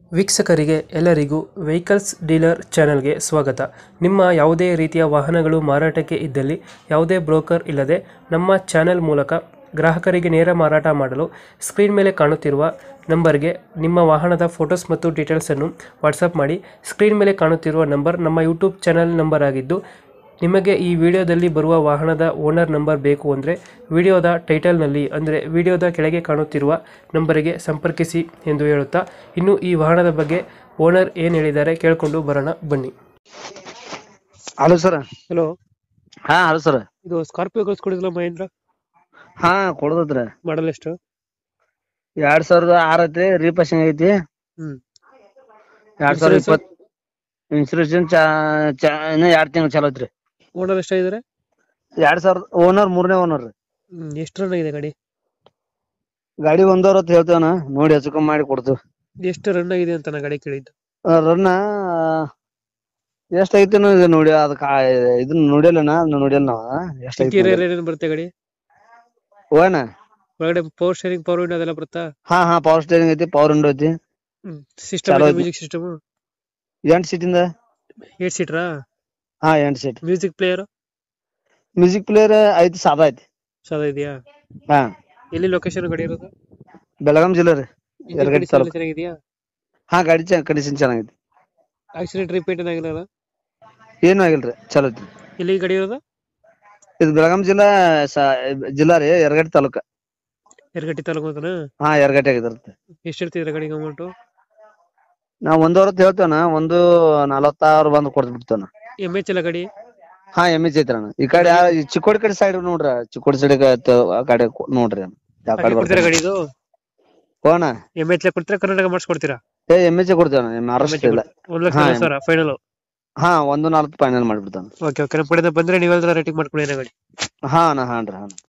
ವೀಕ್ಷಕರಿಗೆ ಎಲ್ಲರಿಗೂ vehicles dealer ಚಾನೆಲ್ಗೆ ಸ್ವಾಗತ. ನಿಮ್ಮ ಯಾವುದೇ ರೀತಿಯ ವಾಹನಗಳು ಮಾರಾಟಕ್ಕೆ ಇದ್ದಲ್ಲಿ ಯಾವುದೇ ಬ್ರೋಕರ್ ಇಲ್ಲದೆ ನಮ್ಮ ಚಾನೆಲ್ ಮೂಲಕ ಗ್ರಾಹಕರಿಗೆ ನೇರ ಮಾರಾಟ ಮಾಡಲು ಸ್ಕ್ರೀನ್ ಮೇಲೆ ಕಾಣುತ್ತಿರುವ ನಂಬರ್ಗೆ ನಿಮ್ಮ ವಾಹನದ ಫೋಟೋಸ್ ಮತ್ತು ಡೀಟೇಲ್ಸನ್ನು ವಾಟ್ಸಪ್ ಮಾಡಿ. ಸ್ಕ್ರೀನ್ ಮೇಲೆ ಕಾಣುತ್ತಿರುವ ನಂಬರ್ ನಮ್ಮ ಯೂಟ್ಯೂಬ್ ಚಾನೆಲ್ ನಂಬರ್ ಆಗಿದ್ದು, ನಿಮಗೆ ಈ ವಿಡಿಯೋದಲ್ಲಿ ಬರುವ ವಾಹನದ ಓನರ್ ನಂಬರ್ ಬೇಕು ಅಂದರೆ ವಿಡಿಯೋದ ಟೈಟಲ್ನಲ್ಲಿ ಅಂದರೆ ವಿಡಿಯೋದ ಕೆಳಗೆ ಕಾಣುತ್ತಿರುವ ನಂಬರಿಗೆ ಸಂಪರ್ಕಿಸಿ ಎಂದು ಹೇಳುತ್ತಾ, ಇನ್ನು ಈ ವಾಹನದ ಬಗ್ಗೆ ಓನರ್ ಏನು ಹೇಳಿದ್ದಾರೆ ಕೇಳಿಕೊಂಡು ಬರೋಣ ಬನ್ನಿ. Hello sir. ಹಲೋ, ಹಾ ಹಲೋ ಸರ್. ಇದು ಸ್ಕಾರ್ಪಿಯೋ ಕಳ್ಸ್ಕೊಡಿದ್ರಲ್ಲ ಮಹೇಂದ್ರ, ಹಾ ಕೊಡದತ್ರ. ಮಾಡಲ್ ಎಷ್ಟು? 2006 ಐತಿ, ರೀಪಾಸಿಂಗ್ ಐತಿ. 2020 ಇನ್ಸೂರೆನ್ಸ್ ಇನ್ನ 2 ತಿಂಗಳು ಚಾಲು ಐತ್ರಿ. ಓನರ್ ಎಷ್ಟಾಗಿದ್ದಾರೆ? 2000 ಓನರ್, 3ನೇ ಓನರ್. ಎಷ್ಟು ರನ್ ಆಗಿದೆ ಗಾಡಿ? ಗಾಡಿ 160 ಹೇಳ್ತೇವನ, ನೋಡಿ ಹೆಚ್ಚು ಕಮ್ಮಿ ಮಾಡಿ ಕೊಡ್ತೀವಿ. ಎಷ್ಟು ರನ್ ಆಗಿದೆ ಅಂತ ನಾ ಗಾಡಿ ಕೇಳಿದ್ದು. ರನ್ನ ಎಷ್ಟ್ ಐತಿ ನೋಡಿ, ಅದಕ್ಕ ಇದನ್ನ ನೋಡಿಲ್ಲ ನಾವ್ ಎಷ್ಟ್ ಐತಿ ಇಂಟೀರಿಯರ್ ಏನೇನು ಬರುತ್ತೆ ಗಾಡಿ ಓನ. ಒಳಗಡೆ ಪವರ್ ಸ್ಟೇರಿಂಗ್, ಪವರ್ ವಿಂಡೋ ಅದೆಲ್ಲ ಬರುತ್ತಾ? ಹಾ ಪವರ್ ಸ್ಟೇರಿಂಗ್ ಐತಿ, ಪವರ್ ವಿಂಡೋ ಐತಿ. ಸಿಸ್ಟಮ್, ಮ್ಯೂಸಿಕ್ ಸಿಸ್ಟಮ್ 8 ಸೀಟಿಂದ. 8 ಸೀಟರಾ? ಹಾ 8 seat. Music player? Music player ಐತಿ, ಸಾದಾ ಐತಿ. ಸಾದಾ ಇದೆಯಾ? ಹಾ. ಎಲ್ಲಿ ಲೊಕೇಶನ್ ಗಾಡಿ ಇರೋದು? ಬೆಳಗಾಂ ಜಿಲ್ಲೆ ರೀ, ಯರಗಟ್ಟಿ ತಾಲೂಕು. ಚೆನ್ನಾಗಿದೆಯಾ? ಹಾ ಗಾಡಿ ಕಂಡೀಷನ್ ಚೆನ್ನಾಗೈತಿ. ಆಕ್ಸಿಡೆಂಟ್ ರಿಪೇಟ್ ಏನಾಗಿಲ್ಲ? ಏನು ಆಗಿಲ್ರಿ, ಚಲೋ ಐತಿ. ಎಲ್ಲಿ ಗಾಡಿ ಇರೋದು? ಇದು ಬೆಳಗಾಂ ಜಿಲ್ಲಾ ರೀ, ಯರಗಟ್ಟಿ ತಾಲೂಕ. ಯರಗಟ್ಟಿ ತಾಲೂಕು ಅಂತನಾ? ಹಾ ಯರಗಟ್ಟಿ ಆಗಿರುತ್ತೆ. ಎಷ್ಟು ಹೇಳ್ತಿದ್ರ ಗಾಡಿಗೆ ಅಮೌಂಟ್? ನಾವ್ 1:20 ಹೇಳ್ತೇವನ, 1:46 ಬಂದು ಕೊಡ್ತ ಬಿಡ್ತೇವನ. MH ಎಲ್ಲ ಗಾಡಿ? ಹಾ MH ಐತ್ರಣ್ಣ. ಈ ಕಡೆ ಚಿಕ್ಕೋಡಿ ಕಡೆ ಸೈಡ್ ನೋಡ್ರಿ, ಚಿಕ್ಕೋಡಿ ಸೈಡ್ ಕಡೆ ನೋಡ್ರಿ. ಯಾವ ಕಡೆ ಕೊಡ್ತೀರಾ ಗಾಡಿ ಇದು? ಹೋಣ MH ಕೊಡ್ತೀರಾ, ಕರ್ನಾಟಕ ಮಾಡಿಸ್ಕೊಡ್ತೀರಾ? MH ಕೊಡ್ತೇವನ, ಮಹಾರಾಷ್ಟ್ರ ಇಲ್ಲ. 1,40,000 ಫೈನಲ್? ಹಾ 1:40 ಫೈನಲ್ ಮಾಡ್ಬಿಡ್ತಾನ. ಓಕೆ ಓಕೆ, ನಮ್ಮ ಕಡೆಯಿಂದ ಬಂದ್ರೆ ನೀವೆಲ್ಲ ರೇಟಿಂಗ್ ಮಾಡ್ಕೊಳ್ಳಿ ಗಾಡಿ. ಹಾ ಹಾನ್ರಿ.